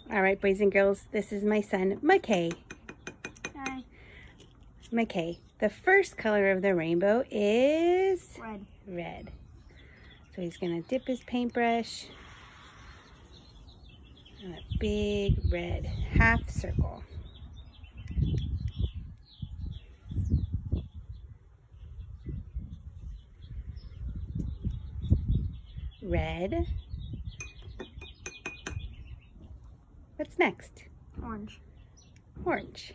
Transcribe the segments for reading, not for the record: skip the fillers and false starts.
All right, boys and girls, this is my son, McKay. Hi. McKay, the first color of the rainbow is Red. Red. So he's gonna dip his paintbrush in a big red half circle. Red. What's next? Orange. Orange.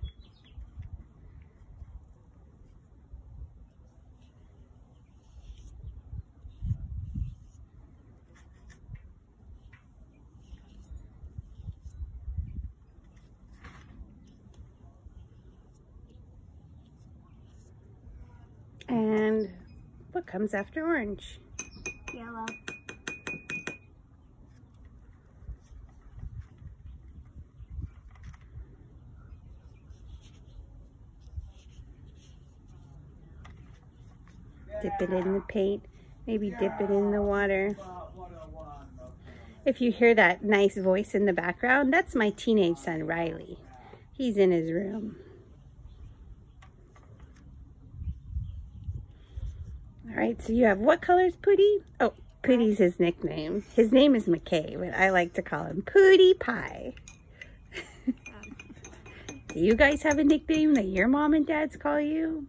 And what comes after orange? Yellow. Dip it in the paint, maybe dip it in the water. If you hear that nice voice in the background, that's my teenage son, Riley. He's in his room. All right, so you have what colors, Pootie? Oh, Pootie's his nickname. His name is McKay, but I like to call him Pootie Pie. Do you guys have a nickname that your mom and dads call you?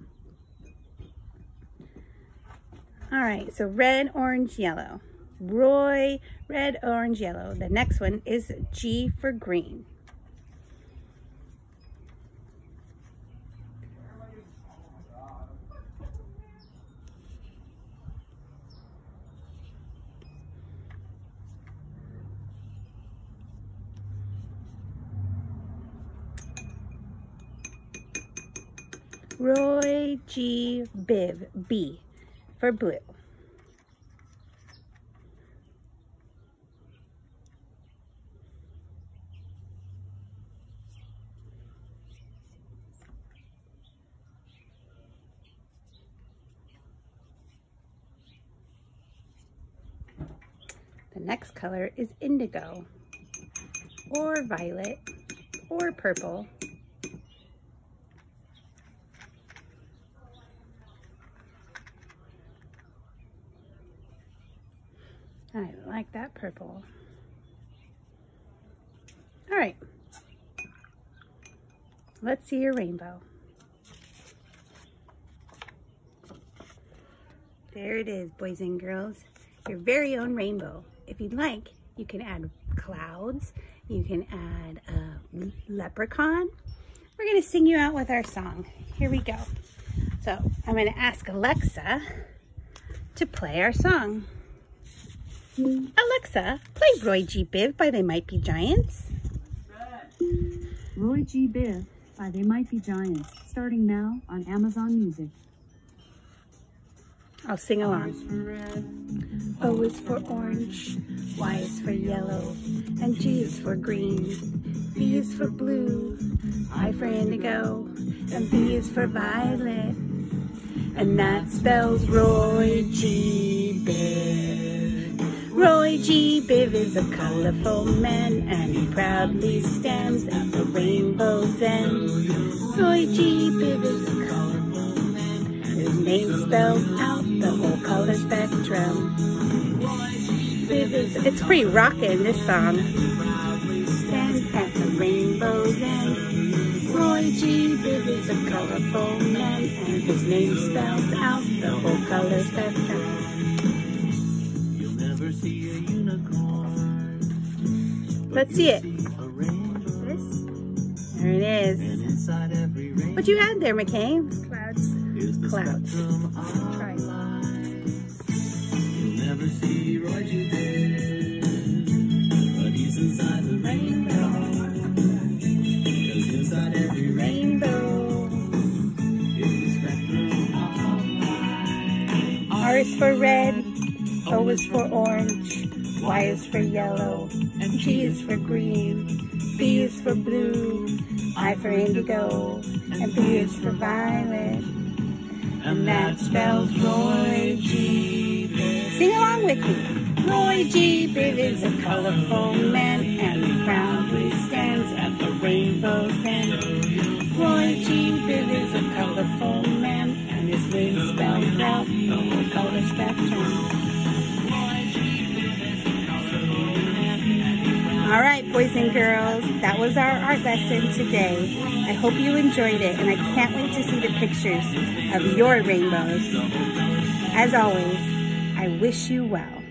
All right, so red, orange, yellow. Roy, red, orange, yellow. The next one is G for green. Roy, G, Biv, B for blue. The next color is indigo, or violet, or purple. I like that purple. All right, let's see your rainbow. There it is, boys and girls, your very own rainbow. If you'd like, you can add clouds, you can add a leprechaun. We're gonna sing you out with our song. Here we go. So I'm gonna ask Alexa to play our song. Alexa, play Roy G. Biv by They Might Be Giants. Roy G. Biv by They Might Be Giants, starting now on Amazon Music. I'll sing along. O is for orange, Y is for yellow, and G is for green. B is for blue, I for indigo, and B is for violet. And that spells Roy G. Biv. Roy G. Biv is a colorful man, and he proudly stands at the rainbow's end. Roy G. Biv is a colorful man, his name spells out the whole color spectrum. Biv is, it's pretty rockin', this song. Stand at the rainbow's end. Roy G. Biv is a colorful man, and his name spells out the whole color spectrum. See a unicorn. Let's see it. This? There it is. What you had there, McKay? Clouds. Clouds. Try. You'll never see Roy G. Biv, but he's inside the rainbow. 'Cause inside every rainbow is the spectrum of light. R is for red, O is for orange, Y is for yellow, and G is for green, B is for blue, I for indigo, and B is for violet. And that spells Roy G. Biv. Sing along with me. Roy G. Biv is a colorful man, and proudly push that turn. All right, boys and girls, that was our art lesson today. I hope you enjoyed it, and I can't wait to see the pictures of your rainbows. As always, I wish you well.